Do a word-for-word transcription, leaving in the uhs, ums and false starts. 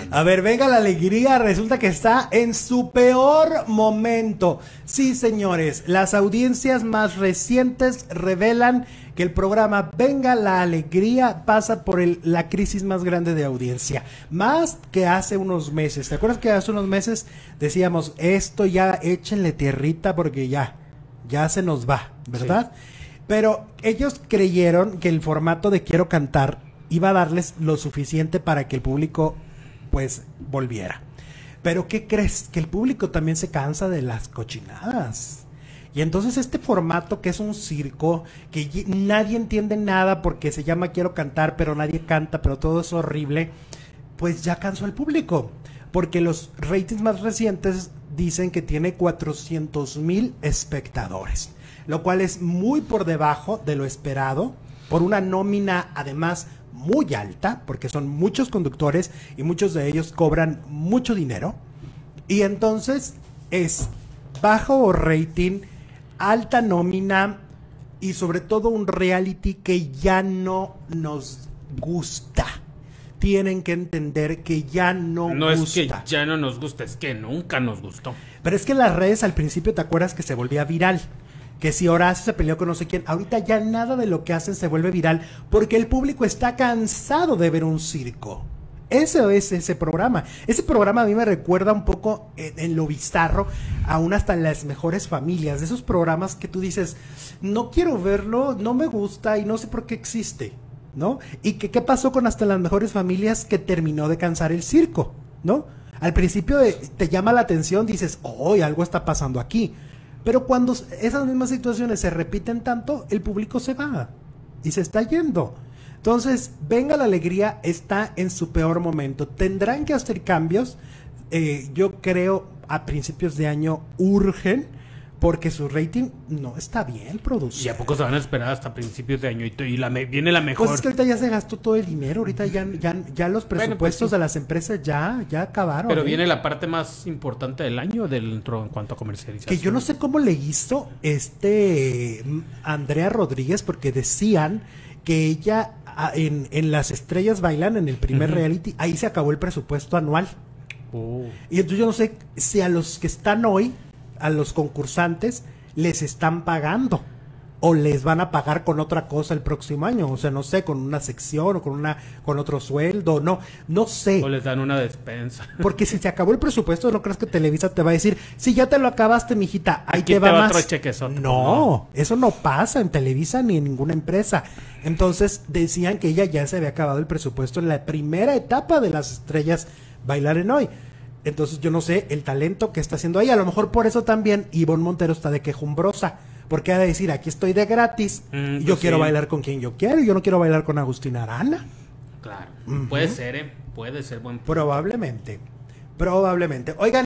A ver, venga la alegría, resulta que está en su peor momento. Sí, señores, las audiencias más recientes revelan que el programa Venga la Alegría pasa por el, la crisis más grande de audiencia, más que hace unos meses. ¿Te acuerdas que hace unos meses decíamos, esto ya échenle tierrita porque ya, ya se nos va, ¿verdad? Sí. Pero ellos creyeron que el formato de Quiero Cantar iba a darles lo suficiente para que el público pues volviera. Pero ¿qué crees? Que el público también se cansa de las cochinadas. Y entonces este formato que es un circo, que nadie entiende nada porque se llama Quiero Cantar, pero nadie canta, pero todo es horrible, pues ya cansó al público. Porque los ratings más recientes dicen que tiene cuatrocientos mil espectadores, lo cual es muy por debajo de lo esperado, por una nómina además muy alta, porque son muchos conductores y muchos de ellos cobran mucho dinero. Y entonces es bajo rating, alta nómina y sobre todo un reality que ya no nos gusta. Tienen que entender que ya no, no gusta. No es que ya no nos gusta, es que nunca nos gustó. Pero es que en las redes al principio, ¿te acuerdas que se volvía viral? Que si Horacio se peleó con no sé quién, ahorita ya nada de lo que hacen se vuelve viral porque el público está cansado de ver un circo. Ese es ese programa. Ese programa a mí me recuerda un poco en, en lo bizarro, aún hasta en Las Mejores Familias, de esos programas que tú dices, no quiero verlo, no me gusta y no sé por qué existe, ¿no? Y que qué pasó con hasta Las Mejores Familias, que terminó de cansar el circo, ¿no? Al principio de, te llama la atención, dices, oh, algo está pasando aquí. Pero cuando esas mismas situaciones se repiten tanto, el público se va y se está yendo. Entonces, Venga la Alegría está en su peor momento. Tendrán que hacer cambios. Eh, yo creo a principios de año urgen, porque su rating no está bien producido. ¿Y a poco se van a esperar hasta principios de año? Y, y la me, viene la mejor. Pues es que ahorita ya se gastó todo el dinero. Ahorita ya, ya, ya los presupuestos bueno, pues sí. de las empresas ya, ya acabaron. Pero ¿eh? viene la parte más importante del año dentro en cuanto a comercialización. Que yo no sé cómo le hizo este Andrea Rodríguez, porque decían que ella en, en Las Estrellas Bailan, en el primer uh-huh. reality, ahí se acabó el presupuesto anual. Oh. Y entonces yo no sé si a los que están hoy, a los concursantes, les están pagando o les van a pagar con otra cosa el próximo año, o sea, no sé, con una sección o con una con otro sueldo, no, no sé. O les dan una despensa. Porque si se acabó el presupuesto, no crees que Televisa te va a decir, si ya te lo acabaste, mijita, ahí Aquí te va, te va más. Otro chequezote. No, no, eso no pasa en Televisa ni en ninguna empresa. Entonces decían que ella ya se había acabado el presupuesto en la primera etapa de Las Estrellas Bailar en Hoy. Entonces yo no sé el talento que está haciendo ahí. A lo mejor por eso también Ivonne Montero está de quejumbrosa, porque ha de decir, aquí estoy de gratis, mm, y yo pues quiero sí. bailar con quien yo quiero, y yo no quiero bailar con Agustina Arana. Claro, uh-huh. puede ser, ¿eh? puede ser buen. Probablemente, probablemente. Oigan.